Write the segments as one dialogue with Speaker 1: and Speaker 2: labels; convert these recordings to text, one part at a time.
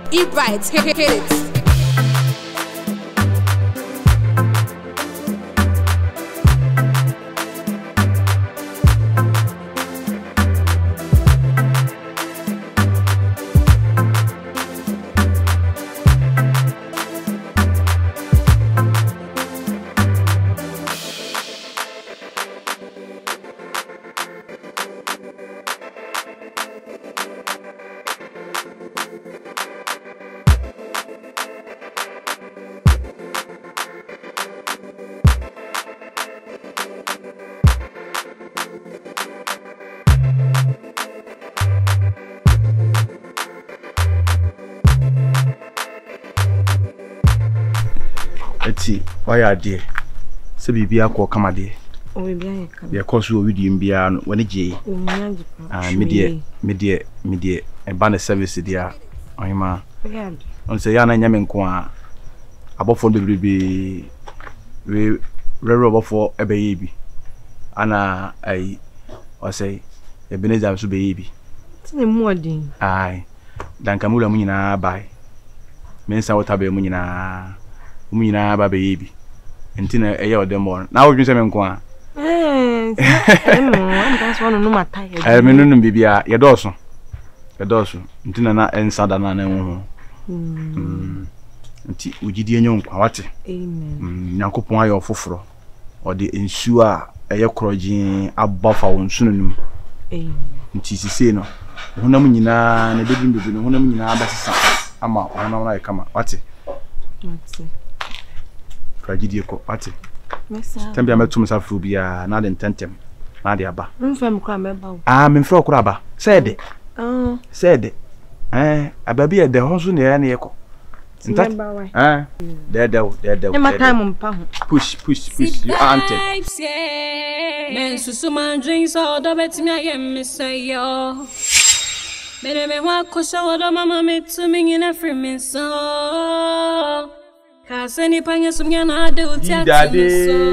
Speaker 1: E-Bright, hit it.
Speaker 2: Why are dear? So be a call come a day.
Speaker 1: Oh,
Speaker 2: be a course you with him be an when a jay. Media, and banner service, dear. I'm a on say Yana Yamen above for the baby. We rubber for a baby. Anna, I say, a Benezam to baby. Aye, Dankamula Munina by Mensa Watabe Munina. Umina baby. Until a year or more. Now you say, Menqua.
Speaker 1: That's one of my tired.
Speaker 2: I mean, be a dorsal. A dorsal. Until not and Sadana. Until we did young quality. Amen. Yanko point of fofro or the ensure a yocrogin above our synonym. Amen. Until she say no. Hunamina and a baby, Hunamina, that's a ma, or come. What's it? Tragedy ko party. Tembe ametum safu bia na de ntentem na de aba.
Speaker 1: Mfam kra meba.
Speaker 2: Ah, memfro kra aba. Said. Said. Ababi e de hoso ne ya na yeko. Ntat. There.
Speaker 1: E ma time mpa ho.
Speaker 2: Push. You auntie.
Speaker 3: Men susuman dreams all the betimi ayem mesayo. Me wa kosha odo mama me to me in a free me so. Kaseni panya sumyana de utiati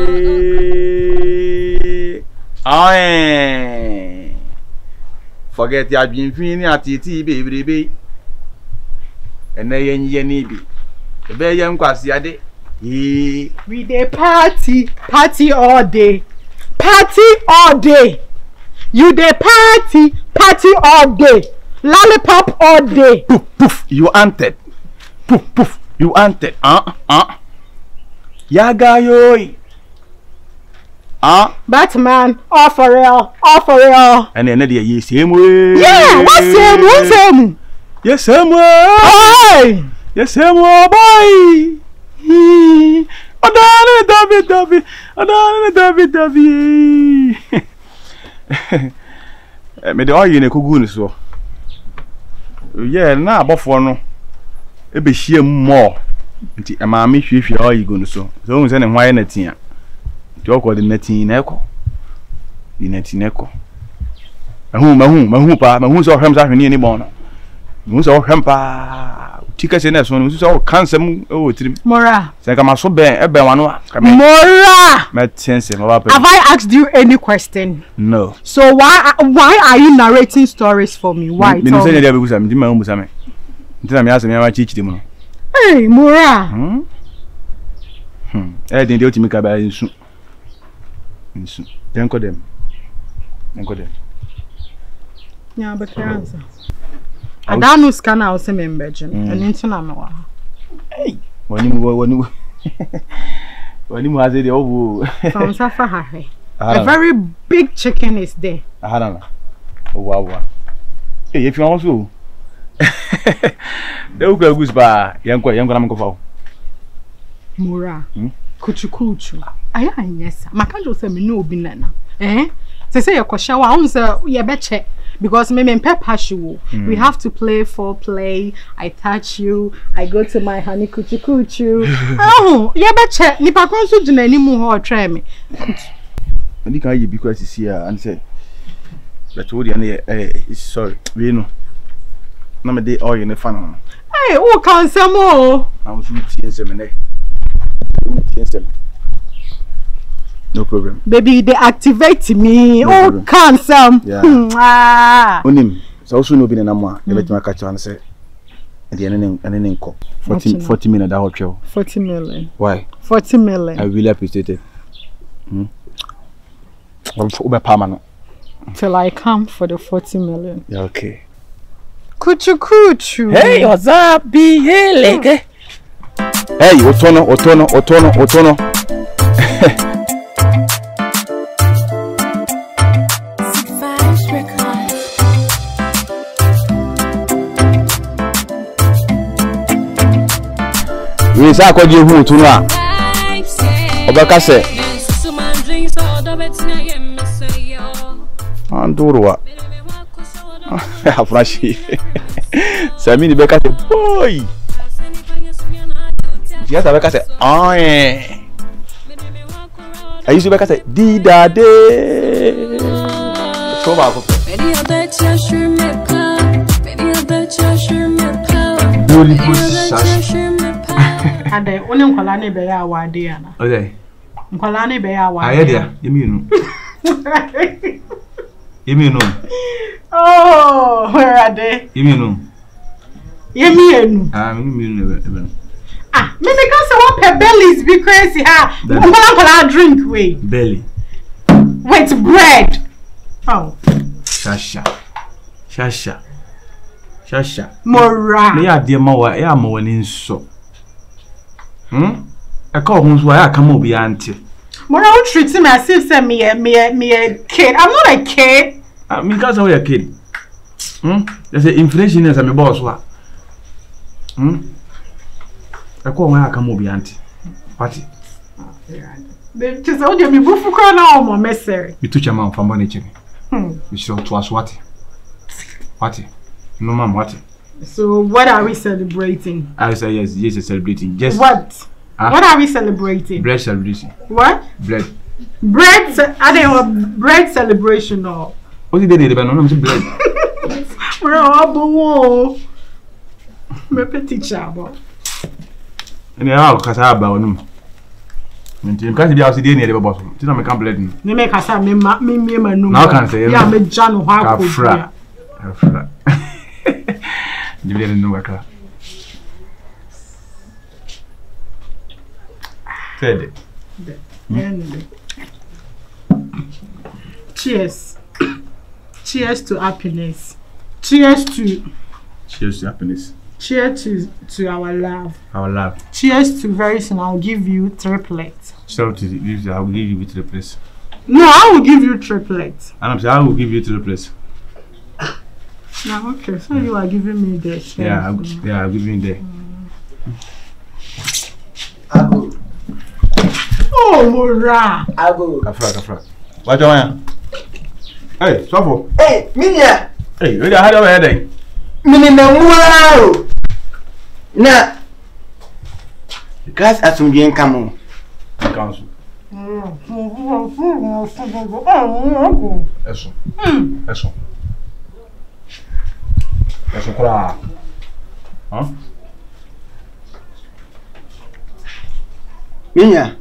Speaker 2: so. Forget ya been fini atiti baby. And then ye need be. The bear young quasi ade.
Speaker 4: We dey party all day. You dey party all day. Lollipop all day.
Speaker 2: Poof, you anted. Poof. You anted, Yaga yoy.
Speaker 4: Batman, all for real.
Speaker 2: And then the same way.
Speaker 4: Yeah, what's same?
Speaker 2: Yes, same way. Yes, same way, boy. David. Me the all you ne kugu so. Yeah, na abofo no. Ebe hie more nti amaami hwehwe all you go so hu se ne hwan na tia nti okọ de natin na ekọ di natin na ekọ mahu so hwem sa hwene ni bon mahu so hwem pa tika se na so no so kansam o tirim
Speaker 4: Mora
Speaker 2: se kama so ben ebe wano
Speaker 4: Mora
Speaker 2: metense ma ba.
Speaker 4: Have I asked you any question?
Speaker 2: No.
Speaker 4: So why are you narrating stories for me? Why?
Speaker 2: Me no say dey be busa me di ma busa me. Ntina me asem ya ma chichi mu.
Speaker 4: Hey, Mora.
Speaker 2: Den dey otimi ka ba nsu. Denko dem.
Speaker 4: Yeah, but answer. Adanu scan out some embedgen. And into me wa.
Speaker 2: Hey, wani has it over.
Speaker 4: From Safa. A very big chicken is there.
Speaker 2: Wow. Hey, if you want to. They will go ba young na mko
Speaker 4: Mura kuchu aya anyesa makanjo say me no obi nana say your kwasha wa say ye beche because me pepper you we have to play for play. I touch you, I go to my honey kuchu ye beche nipa kon so gina ni mu ho try me
Speaker 2: and can you because is here and say but what you sorry we know na me dey all you ne fan.
Speaker 4: Hey, who can some more?
Speaker 2: I was no problem.
Speaker 4: Baby, they activate me. No problem. Can some?
Speaker 2: Yeah. Onim. So also no be na mo. They let me catch on say. the ending 40 million that hotel.
Speaker 4: 40 million.
Speaker 2: Why?
Speaker 4: 40 million.
Speaker 2: I really appreciate it. Permanent.
Speaker 4: Till I come for the 40 million.
Speaker 2: Yeah, okay.
Speaker 4: Kuchu.
Speaker 2: Hey, what's up? Be here, like. Hey, Otono. We say akwaje hu Otono a. Obaka say. Andurwa. Afrashi. Samini beka say boy. Yes, I beka say I used to beka say di da de. So ba ko.
Speaker 3: Baby, I bet you sure me power. Baby, I bet you sure me power.
Speaker 2: Holy push.
Speaker 4: And the only nkwala ne be ya awade ya na.
Speaker 2: Okay.
Speaker 4: Nkwala ne be ya awade.
Speaker 2: Aye dia, yemi no.
Speaker 4: Oh, where are they?
Speaker 2: Yemi no.
Speaker 4: Yemi
Speaker 2: no.
Speaker 4: Ah, me can say what per bellies be crazy ha. Nkwala drink way.
Speaker 2: Belly.
Speaker 4: With bread. Oh.
Speaker 2: Shasha.
Speaker 4: Mora.
Speaker 2: Me ya de ma wa ya ma wani nso. I call home so I come over auntie.
Speaker 4: Mora won't treat me as if say me a kid. I'm not a kid.
Speaker 2: I mean because I'm a kid. There's an inflation as I'm a boss wa. I call when I come over auntie. Party.
Speaker 4: Just how do you move for corner or more messy?
Speaker 2: You took your mom from money chicken. You should to us what? No ma'am, what?
Speaker 4: So what are we celebrating?
Speaker 2: I say yes, celebrating. Just
Speaker 4: what? What are we celebrating?
Speaker 2: Bread celebration.
Speaker 4: What?
Speaker 2: Bread.
Speaker 4: Are they a bread celebration or?
Speaker 2: What did they do? No, bread.
Speaker 4: We're all my petit chabo.
Speaker 2: And now, because I have about them. You can't be out the near the bottom. Tell me, can't blend.
Speaker 4: You make us have me, now
Speaker 2: can't say.
Speaker 4: Yeah, me John
Speaker 2: Afra. You didn't know worker. Said it.
Speaker 4: Cheers. Cheers to happiness. Cheers to
Speaker 2: happiness.
Speaker 4: Cheers to our love. Cheers to very soon. I'll give you triplets.
Speaker 2: So I will give you triplets.
Speaker 4: No, I will give you triplets.
Speaker 2: And I'm saying I will give you triplets.
Speaker 4: Yeah, okay. So you are giving me this.
Speaker 2: Yeah, I'll give you there.
Speaker 4: Oh, Mora.
Speaker 2: Kafra. What do you want? Hey, Sofo.
Speaker 5: Hey, Minya.
Speaker 2: Hey, where the hell are they?
Speaker 5: Wow. Na. Gas asumdien kamo.
Speaker 2: Council. Eso. Eso kura.
Speaker 5: Minya.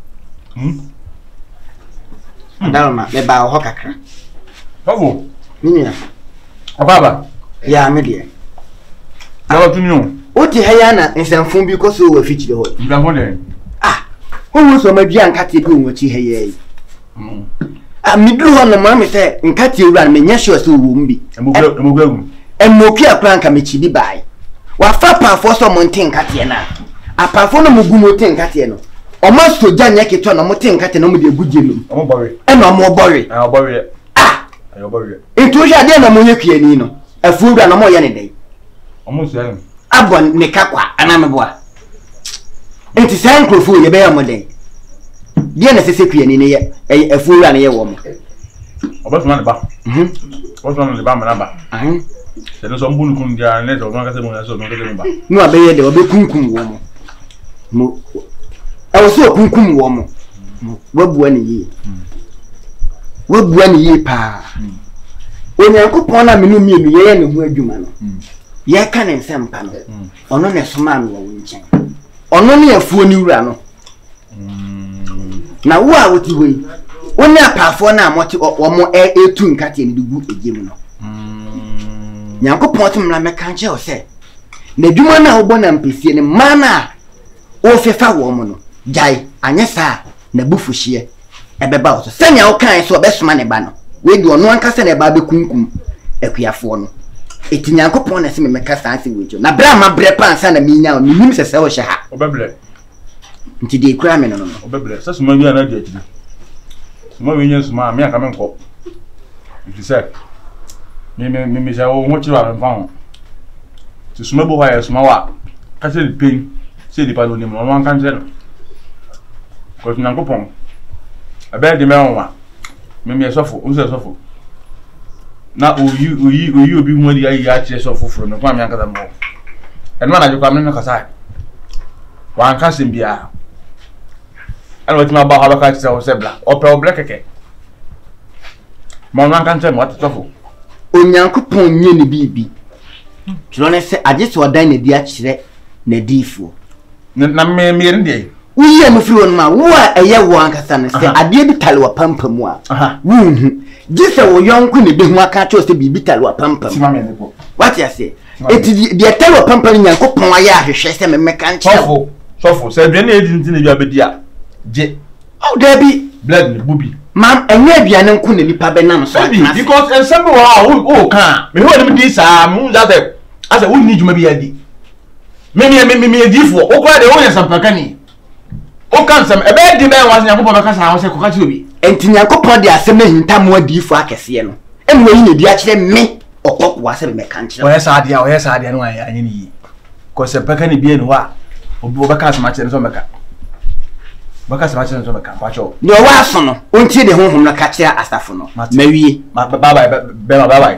Speaker 5: Dalma, me ba ho kakra.
Speaker 2: Sofo.
Speaker 5: Minya.
Speaker 2: Ababa.
Speaker 5: Ya me de.
Speaker 2: Yawo tunyo.
Speaker 5: Oti haya na nsanfun bi ko so wa fichi de ho.
Speaker 2: Ndanfo de.
Speaker 5: Who so madua nkate bi won chi heye. Midru ho no ma me se nkate ewura me nya sure so wo mbi. Emoku akran ka me chi bi bai. Wa fa pafo so mo ntin nkate na. Apafo no mugu no ntin nkate no. Omo soja nya keto na mo ntin nkate no mo de guje no.
Speaker 2: Omo bori.
Speaker 5: E na omo bori.
Speaker 2: Ayo bori.
Speaker 5: Ntu hwa de na mo nyekue ni no. Afu ewura na mo ye ne dai.
Speaker 2: Omo so ayo.
Speaker 5: Abon ne kakwa anameboa. Enti sai nkrofo ye be ya moden. Die na sese kue ni ne ye afu ewura ne ye wo mo.
Speaker 2: Obasuma ne ba. Obasuma ne ba ma ba. Se no so mbunu kun dia ne so ka se mo so no ka se ba.
Speaker 5: No abeye de obekunkum wo mo. Mo awo so kunkum wo mo. Wabua ne yi. Wabua ne yi pa. Onyankopon na menu mienu ye ne ho adwuma no. Ye ka ne nsempa no. Ono ne soma no wo nchen. Ono ne afuo ni wura no. Na wo a woti hoi. Oni apafo na amoti omo etu nkate ne dugu egem no. Nyankopon temra meka nche o se na dwuma na wo bona mpesie ne mana o fefa wo mo no jai anyesa na bufuhie ebeba wo so senya wo kan so obesoma ne ba no we di ono anka se ne ba be kunkum akuafo no etinyankopon na se me meka sanse wejo na bra ma bre pansa na minya o nim sese wo hye ha
Speaker 2: obeble
Speaker 5: nti de kura me no
Speaker 2: obeble sase ma wi na di akide suma wi nyen suma me aka me nko nti se me ja wo ho chiro afa ho ti suma bo ha ya suma wa ka se pain se di pa no ni mo wan kan se no ko tinyankopon abe de me won me sofo o se sofo na oyi obi hu adi ayi ya kire sofo furo me kwa me anka da mo eno na jukwa me no kasa wa anka se bia ana wati ma ba ha ba ka kire o se bla o pe o black keke mo na kan se mo at sofo
Speaker 5: onyankopon nye ne bibi tro ne se age se odan na di a kire na difo
Speaker 2: na me ndi
Speaker 5: uye mfiri won ma wo a eye wo ankasa ne se ade bi tale wa pampamu a wuhu gise wo yonko ne behu aka cho se bibi tale wa pampamu what you say eti de tale wa pampamu nyankopon aye ahwehwe se me meka nche
Speaker 2: sofo se dwe na edi ntine bi abedi a je
Speaker 5: oh debi
Speaker 2: blood ne bubi
Speaker 5: mam enye aduane nko ne lipa benam so
Speaker 2: because ensemble wa o kan me ho ne di sa me hu that asa wo ni juma bi adi me edifo o kwa de wo yasampaka ni o kan sam ebe di be wa nyankopon be kasa ho se ko ka ti obi
Speaker 5: enti nyankopon de asem hinta mo adifo akese no enwe yi ne di a kire me okoko wa se me ka nkire
Speaker 2: o yesa ade no anyi ni ko se paka ni bi enu wa obi be kasa ma kire so meka baka se ma kire so meka pa cho
Speaker 5: ni o wa so no ontie de honhom na ka kire asafo no mawie
Speaker 2: bye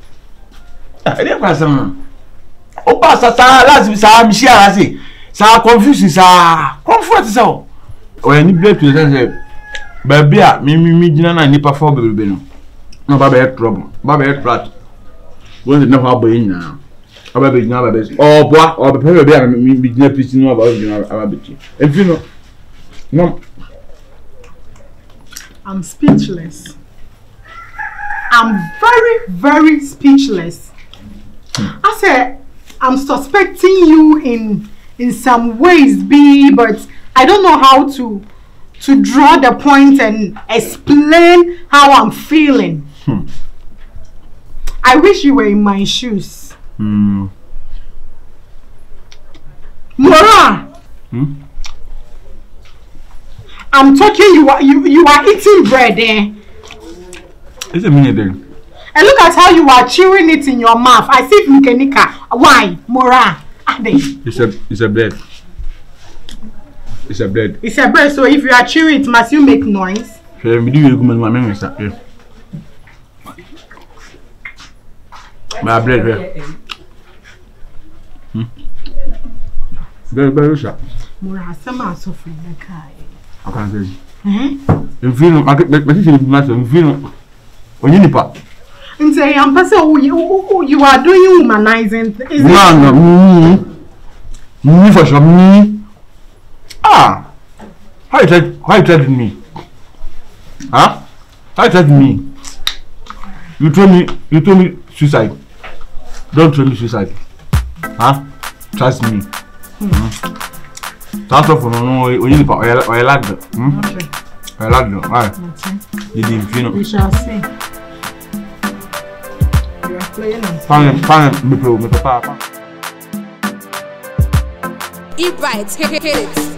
Speaker 2: ade kwa sam o passa sa lazim sa mishia asi sa confuse sa comfort sa o ya ni break to say baby a mi gina na nipa for bebe no no baba e trouble baba e flat won na ho aboy nyina baba be gina baba o boa o be bebe a mi gina piti no baba gina baba beti enfino no
Speaker 4: I'm speechless. I'm very, very speechless. I said, I'm suspecting you in some ways, B, but I don't know how to draw the point and explain how I'm feeling. I wish you were in my shoes. Mora! I'm talking, you are eating bread, eh?
Speaker 2: It's a minute then.
Speaker 4: And look at how you are chewing it in your mouth. I see Mkenika. Why? Mora.
Speaker 2: It's a bread. It's a bread.
Speaker 4: It's a bread, so if you are chewing it, must you make noise?
Speaker 2: My bread here. Very sharp.
Speaker 4: Mora, some so free the car.
Speaker 2: I can't say. In film, I think matter. In film, when you nipa.
Speaker 4: And say, I'm passing. You are doing humanizing.
Speaker 2: No. Me for sure. Me. Ah. How you tried me? Huh? How you tried me? You told me suicide. Don't tell me suicide. Huh? Trust me. That's all for no. We need or a lad. A lad. Right.
Speaker 4: We shall see. You are playing.
Speaker 2: Fine. Me papa.
Speaker 1: Eat right. Hit it.